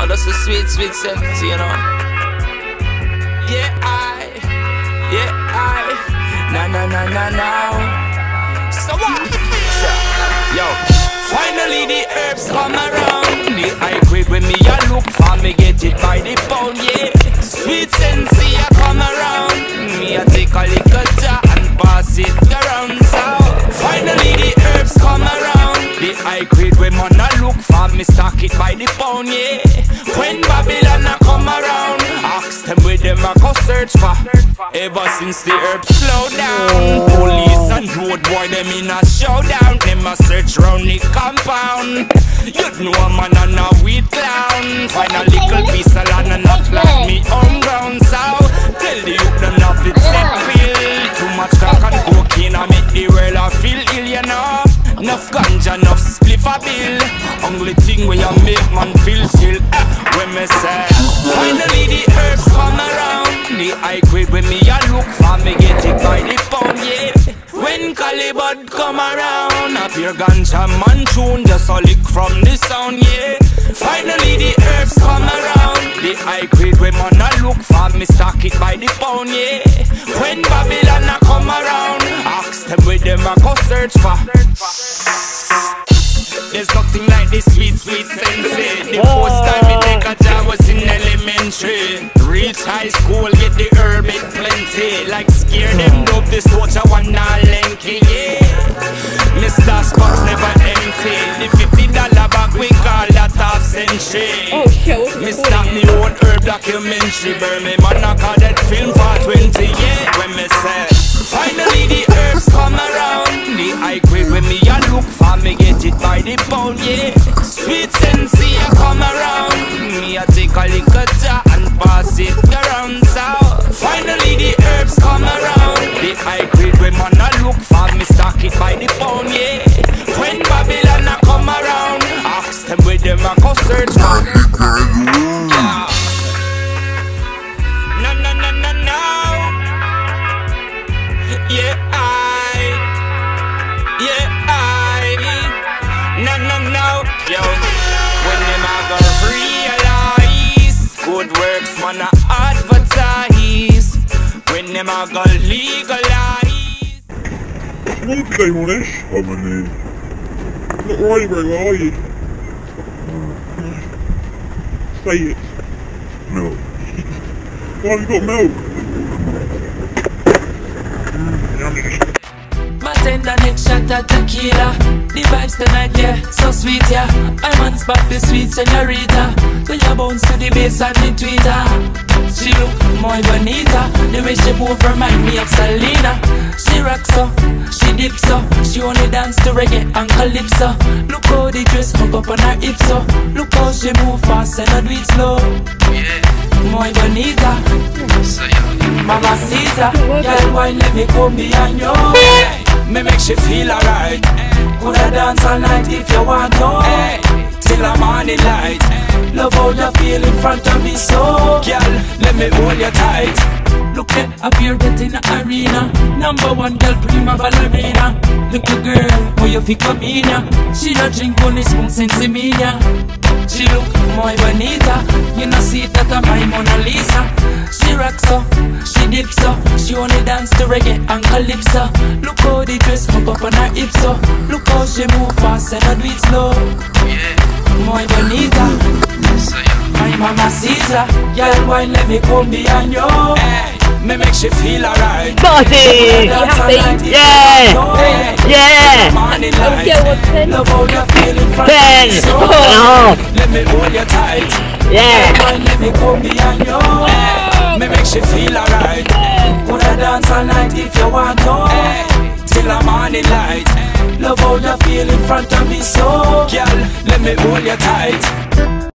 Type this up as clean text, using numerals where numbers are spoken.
that's a sweet, sweet sense, you know. Yeah, now. So what? Yo, finally the herbs come around. The high grade when me a look for, me get it by the pound, yeah. Sweet sense, I come around. Me a take a little jar and pass it around. So finally the herbs come around. The high grade when man a look for, me stock it by the pound, yeah. When Babylon a come around, ask them where them a go search for. Ever since the herbs slow down, police and road boy them in a showdown. Them a search round the compound. You know a man and a weed clown. Find a little piece of land and not like me on ground. So tell the youth them not fit set feel. Too much crack and cocaine I make the world I feel ill, you know. Enough ganja, enough spliff a bill. Only thing where you make man feel chill. When me say finally the herbs come around. The high grade when me a look for, me get it by the pound, yeah. When Calibud come around, a pure ganja man tune, just a lick from the sound, yeah. Finally the herbs come around. The high grade when man a look for, me stock it by the pound, yeah. When Babylon a come around, ask them where them a go search for. There's nothing like this sweet, sweet sensei. The first time me take a job was in elementary. Reach high school, get the herb it plenty. Like scare them dope, this water one not lanky, yeah. Mr. Spots never empty. The $50 bag we call that half century. Me stop me own herb documentary. Burn me man I call that film for 20, yeah. When me say finally the herbs come around. The high grade when me a look for, me get it by the pound, yeah. Sweet sense I come around. Me a take a little jar and pass it around. So finally the herbs come around. The high grade when man a look for, me stock it by the pound, yeah. When Babylon a come around, ask them where them a go search for. Yeah. No. Yeah, no. Yo, when them a go realize good works man a advertise. When them a go legalize. What did they want this? Not really very well, are you? Say it. No. Why have you got milk? Yummy. Bartender next shot at tequila. The vibes tonight, yeah, so sweet, yeah. I'm on spot the sweet señorita. When you bounce to the bass and the tweeter. She look muy bonita. The way she move remind me of Selena. She rocks so, she dips so. She only dance to reggae and calypso. Look how the dress hook up on her hips so. Look how she move fast and not do it slow. Yeah, muy bonita. Mama Caesar, girl, why let me come behind you? Me make she feel alright. Coulda dance all night if you want to. Till the morning light. Love how you feel in front of me so. Girl, let me hold you tight. Look at up here getting the arena. #1 girl, prima ballerina. Little girl, how you fi come in ya? She a drink only spoon sense me ya. She look muy bonita. You know see that I'm my Mona Lisa. She rocks so, she dips so. She only dance to reggae and calypso. Look how the dress hook up on her hips so. Look how she move fast and not do it slow. Yeah, muy bonita. My mama Caesar, girl, why let me come behind you? Hey, me make she feel alright. Body, you happy? Yeah, yeah. Love how you feel in front Ben, of me so. Let me hold you tight. Yeah. Why let me come behind you? Hey, me make she feel alright. Coulda dance all night if you want to. Hey, till the morning light. Love how you feel in front of me so. Girl, let me hold you tight.